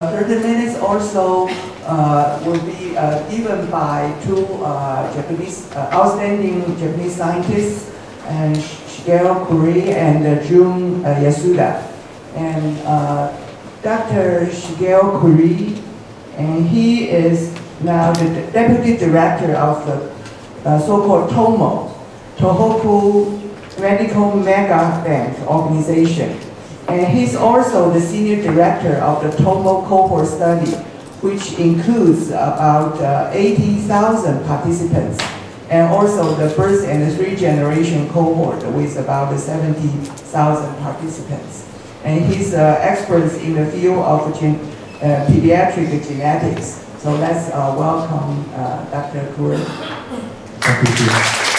30 minutes or so will be given by two outstanding Japanese scientists, and Shigeo Kure and Jun Yasuda. And Dr. Shigeo Kure, and he is now the deputy director of the so-called Tohoku Medical Megabank organization. And he's also the senior director of the TOMO cohort study, which includes about 80,000 participants, and also the first and the 3rd generation cohort with about 70,000 participants. And he's experts in the field of pediatric genetics. So let's welcome Dr. Kure. Thank you.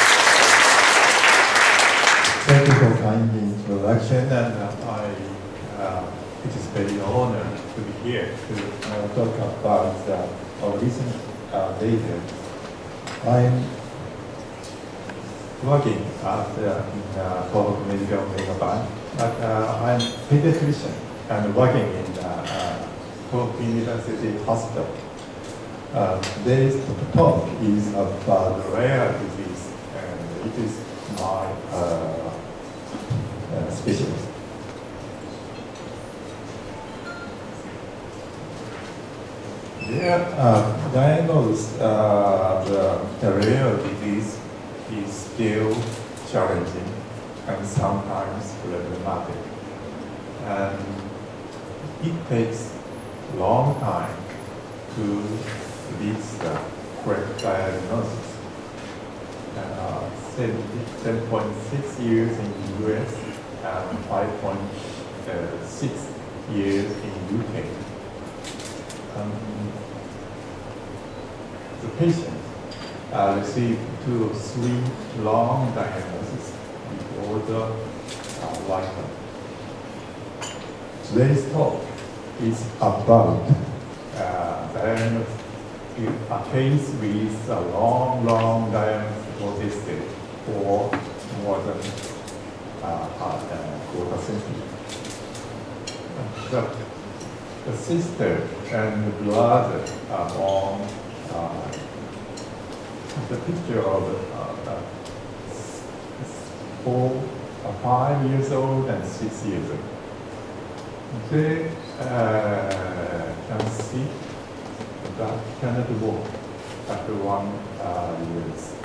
Thank you for kind introduction, and it is very honored to be here to talk about our recent data. I'm working at Tohoku Medical Megabank, but I'm a pediatrician and working in Tohoku University Hospital. Today's talk is about rare disease, and it is my specialty. Diagnosed the rare disease is still challenging and sometimes problematic. And it takes a long time to reach the correct diagnosis. 10.6 years in the US and 5.6 years in UK. The patient receive 2 or 3 long diagnoses before the lifetime. Today's talk is about a case with a long diagnosis for more than quarter century. The sister and the brother are on the picture of 5 years old and 6 years old. They can see but cannot walk after 1 year.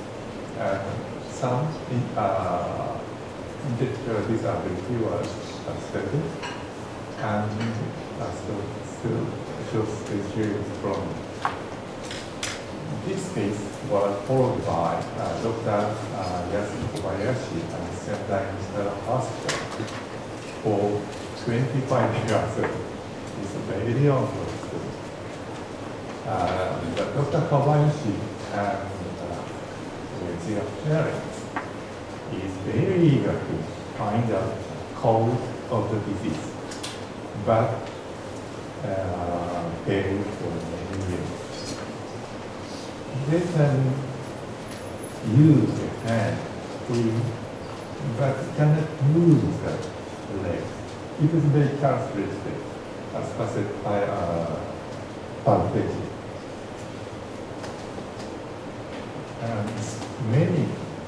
Some intellectual disability was studied, and still shows a serious problem. This case was followed by Dr. Kobayashi and St. James Hospital for 25 years. It's a very long story. Dr. Kobayashi and their parents is very eager to find out the cause of the disease, but failed for many years. They can use the hand free, but cannot move the leg. It is very characteristic, as specified by palpation. And many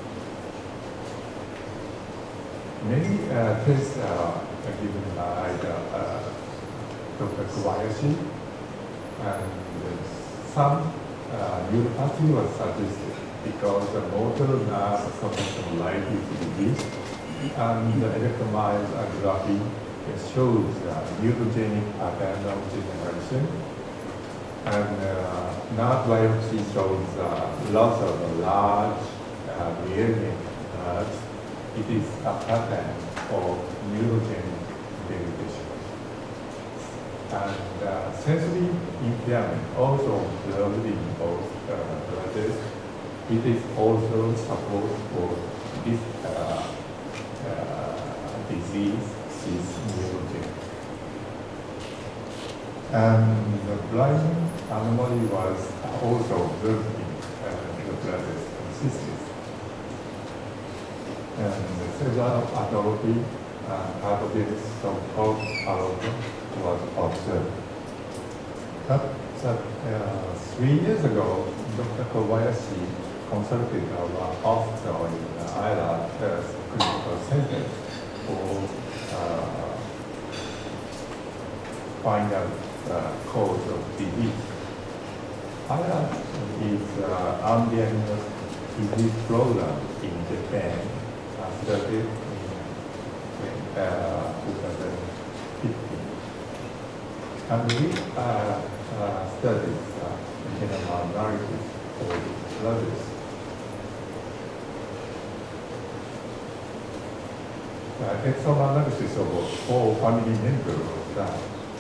tests are given by Dr. Kobayashi, and some neuropathy was suggested because the motor nerve connection likely to be reduced, and the electromyography shows neurogenic pattern of degeneration, and nerve biopsy shows loss of large myelin nerves. It is a pattern of neurogenic degradation. And sensory impairment also observed in both brothers. It is also support for this disease is neurogenic. And the blind anomaly was also observed in the brothers and sisters. And several atrophy and pathogens of hope was observed. But 3 years ago, Dr. Kobayashi consulted our hospital in IRUD Clinical Center for find out the cause of disease. IRUD is Undiagnosed disease program in Japan, started in 2015. And we studied genome analysis for others. Exome analysis of all family members was done.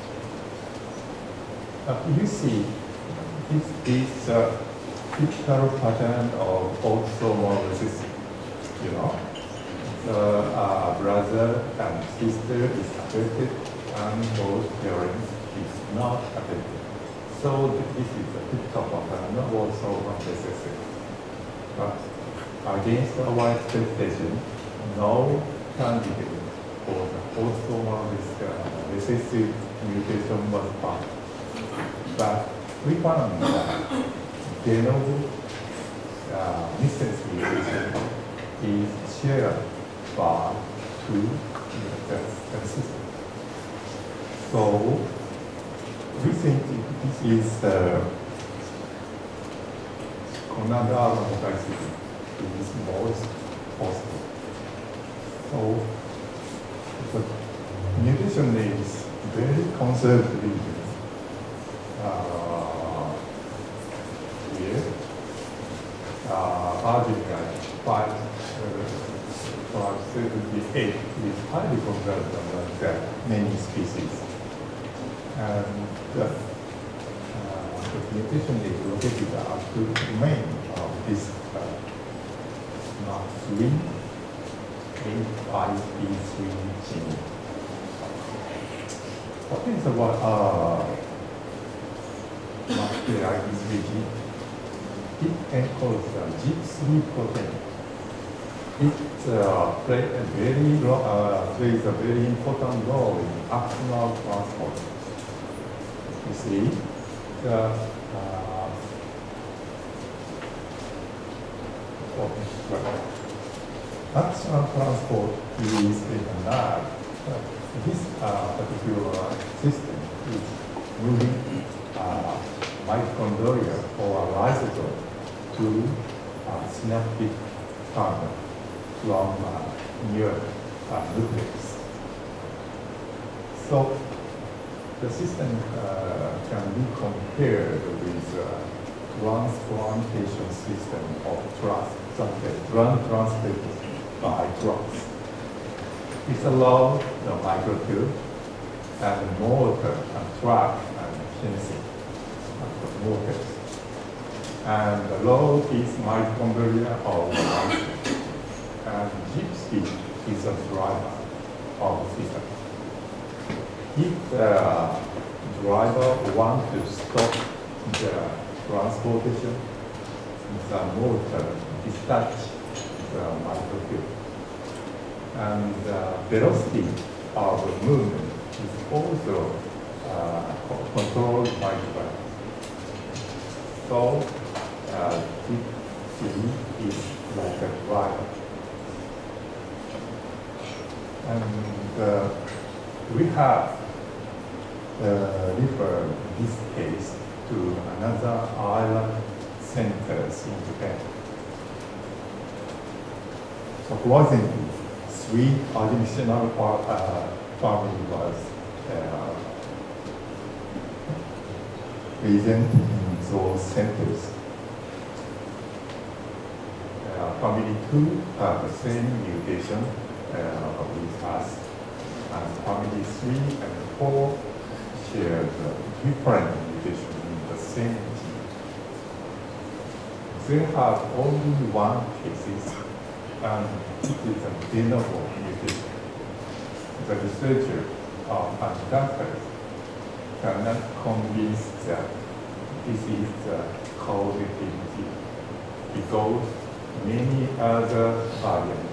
You see, this is a typical pattern of autosomal recessive. You know, the brother and sister is affected, and both parents is not affected. So this is a typical pattern of autosomal recessive. But against our expectation, no candidate for the autosomal recessive mutation was found. But we found that de novo missense mutation is shared by two systems. So we think this is another monicity is most possible. So the mutation is very conserved region. Here, Argentina 578 is highly conserved among many species. And the mutation is located up to the domain of this MAP3 8IP3 gene. What is about MAP3 gene? It encodes the GIP3 protein. It plays a very important role in axonal transport. You see, the axonal transport is in the nerve. This particular system is moving mitochondria or a lysosome to synaptic partner from neuron nucleus. So the system can be compared with transplantation system of blood transplanted by drugs. It allows the microtube and motor and track and sensing the motors. And the load is mitochondria of the lysosome. And GIP3 is a driver of the system. If the driver wants to stop the transportation, the motor dispatches the microtube. And the velocity of the movement is also controlled by the driver. So GIP3 is like a driver. And we have referred this case to another island centers in Japan. Surprisingly, 3 additional family was present in those centers. Family 2 have the same mutation with us, and family 3 and 4 share the different mutation in the same gene. They have only one cases, and it is a de novo mutation. The researcher and doctors cannot convince that this is the causative gene because many other variants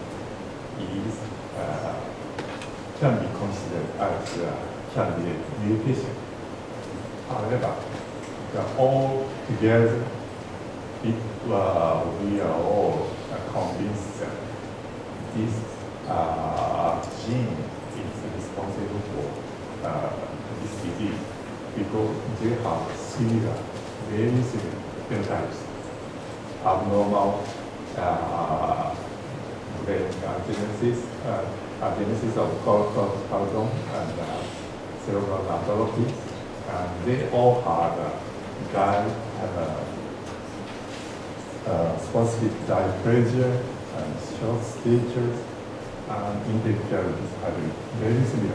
can be considered as a candidate mutation. However, all together, we are all convinced that this gene is responsible for this disease because they have similar, very similar phenotypes, abnormal brain genesis of cortisol and cerebral atrophy, and they all have specific dysplasia and short stature and intellectual disability, very similar.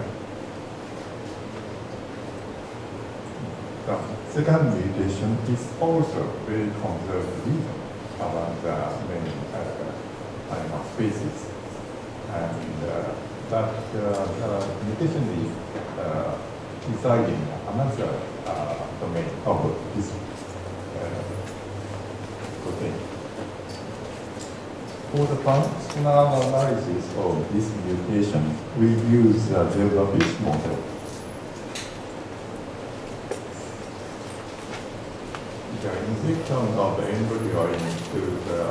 The second mutation is also very conserved reason among the many animal species, and that mutation is residing in another domain of this protein. For the functional analysis of this mutation, we use the zebra-fish model. The injection of the embryo into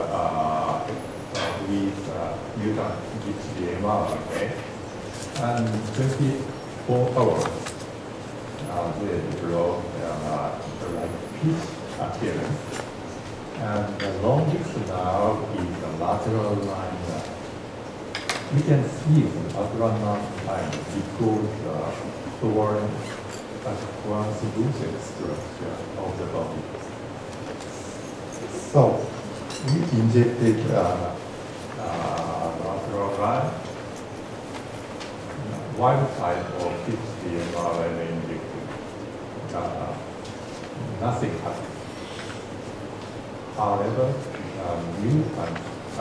with mutant gives the mRNA, and 24 hours they develop like fish appearance. And the longest now is the lateral line. We can see the lateral line because toward translucent structure of the body. So we injected lateral line, wild type of 50 mRNA injected. Nothing happened. However, mutant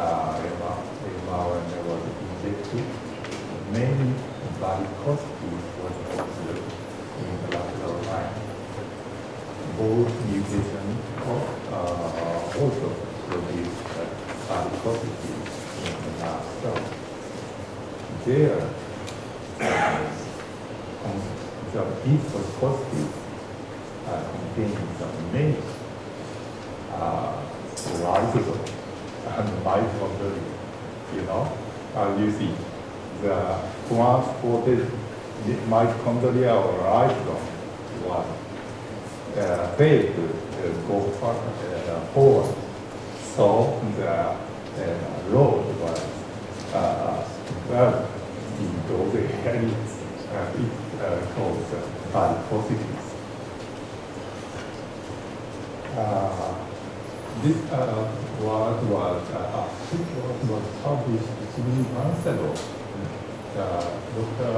mRNA was injected, mainly varicosity was observed in the lateral line. Both mutations also produce varicosity in the nerve cell. There, the deep varicosity contains the main lysosome and mitochondria. You see, the transported mitochondria or lysosome was failed to go forward. So the load was well in those areas. It caused varicosities. This work was published 3 months ago. Dr.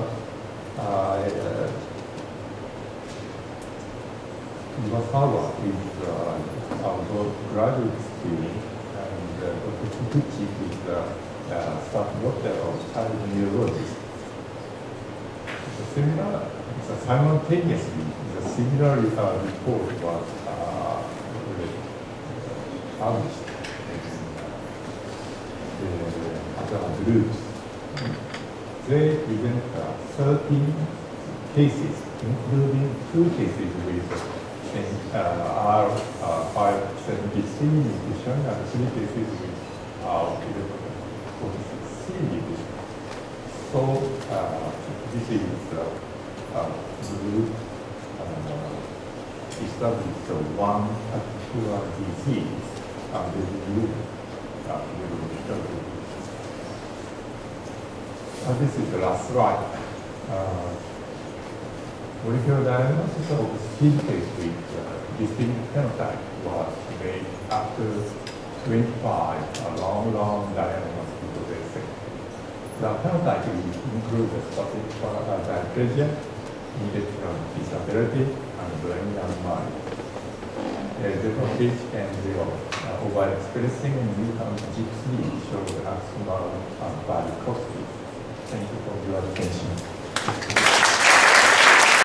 Iwasawa is our graduate student, and Dr. Tohoku is the staff doctor of child neurologist. Simultaneously, the similar report was published in other groups. They present 13 cases, including 2 cases with R573 mutation and 3 cases with R1146C mutation. So this is group established one particular disease and the group this is the last slide. Molecular diagnosis of skin case with distinct phenotype was made after 25 long diagnostic essay. The phenotype includes specific dysplasia, intellectual disability, and brain and mind. Zebra-fish and overexpressing mutant G3 shows maximal varicosity. Thank you for your attention.